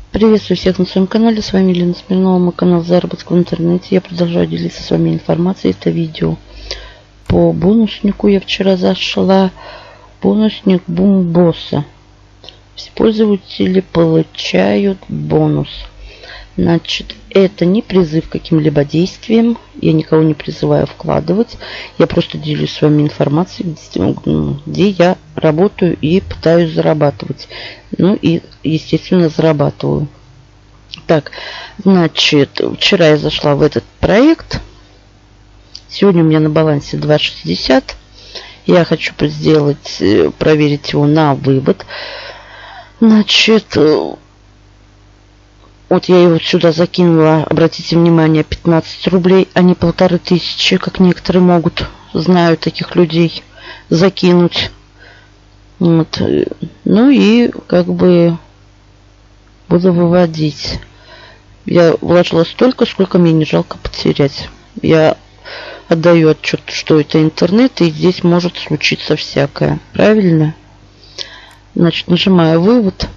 Приветствую всех на своем канале. С вами Елена Смирнова, мой канал заработка в интернете. Я продолжаю делиться с вами информацией. Это видео по бонуснику. Я вчера зашла. Бонусник Бумбосса. Все пользователи получают бонус. Значит, это не призыв к каким-либо действиям. Я никого не призываю вкладывать. Я просто делюсь с вами информацией, где я работаю и пытаюсь зарабатывать. Ну и, естественно, зарабатываю. Так, значит, вчера я зашла в этот проект. Сегодня у меня на балансе 2,60. Я хочу проверить его на вывод. Значит, вот я его сюда закинула, обратите внимание, 15 рублей, а не 1500, как некоторые могут, знаю таких людей, закинуть. Вот. Ну и как бы буду выводить. Я вложила столько, сколько мне не жалко потерять. Я отдаю отчет, что это интернет, и здесь может случиться всякое. Правильно? Значит, нажимаю вывод.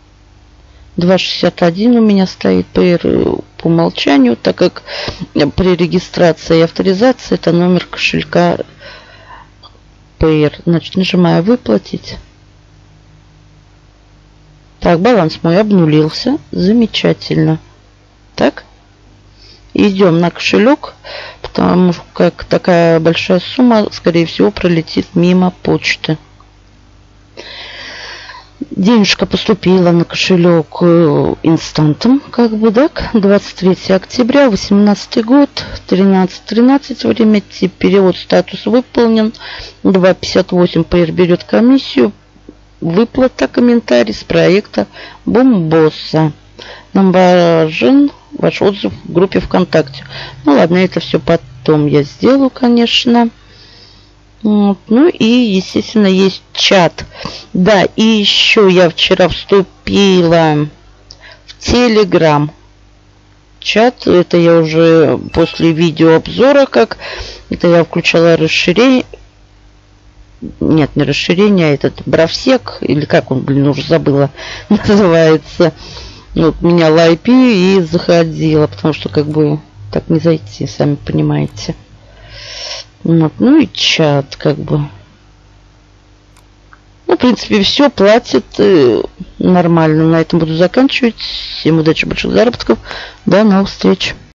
2,61 у меня стоит по умолчанию, так как при регистрации и авторизации это номер кошелька PR. Значит, нажимаю выплатить. Так, баланс мой обнулился. Замечательно. Так. Идем на кошелек, потому что как такая большая сумма, скорее всего, пролетит мимо почты. Денежка поступила на кошелек инстантом, как бы, так, 23 октября, 18 год, 13:13 время, перевод, статус выполнен, 2,58 PR берет комиссию, выплата, комментарий с проекта Бумбосса. Нам важен ваш отзыв в группе ВКонтакте. Ну ладно, это все потом я сделаю, конечно. Вот. Ну и, естественно, есть чат. Да, и еще я вчера вступила в Telegram. Чат, это я уже после видеообзора, как это я включала расширение. Нет, не расширение, а этот Бравсек, или как он, блин, уже забыла, называется. Вот, меняла IP и заходила, потому что как бы так не зайти, сами понимаете. Вот, ну и чат, как бы. Ну, в принципе, все платит нормально. На этом буду заканчивать. Всем удачи, больших заработков. До новых встреч.